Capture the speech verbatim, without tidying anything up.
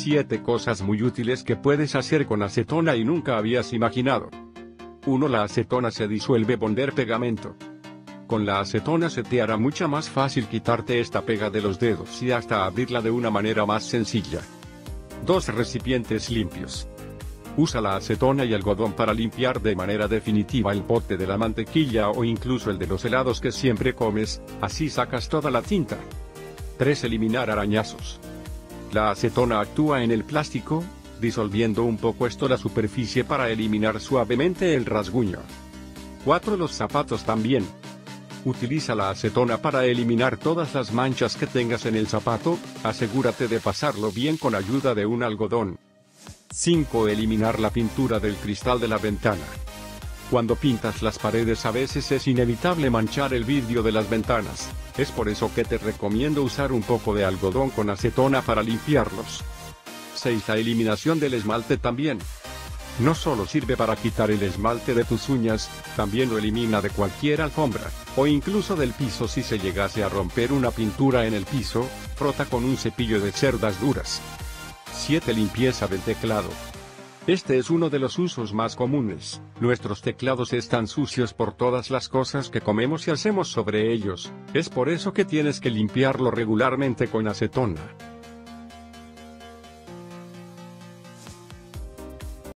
siete cosas muy útiles que puedes hacer con acetona y nunca habías imaginado. uno La acetona se disuelve bonder pegamento. Con la acetona se te hará mucho más fácil quitarte esta pega de los dedos y hasta abrirla de una manera más sencilla. dos Recipientes limpios. Usa la acetona y algodón para limpiar de manera definitiva el bote de la mantequilla o incluso el de los helados que siempre comes, así sacas toda la tinta. tres Eliminar arañazos. La acetona actúa en el plástico, disolviendo un poco esto la superficie para eliminar suavemente el rasguño. cuatro Los zapatos también. Utiliza la acetona para eliminar todas las manchas que tengas en el zapato, asegúrate de pasarlo bien con ayuda de un algodón. cinco Eliminar la pintura del cristal de la ventana. Cuando pintas las paredes a veces es inevitable manchar el vidrio de las ventanas, es por eso que te recomiendo usar un poco de algodón con acetona para limpiarlos. seis La eliminación del esmalte también. No solo sirve para quitar el esmalte de tus uñas, también lo elimina de cualquier alfombra, o incluso del piso si se llegase a romper una pintura en el piso, frota con un cepillo de cerdas duras. siete Limpieza del teclado. Este es uno de los usos más comunes. Nuestros teclados están sucios por todas las cosas que comemos y hacemos sobre ellos, es por eso que tienes que limpiarlo regularmente con acetona.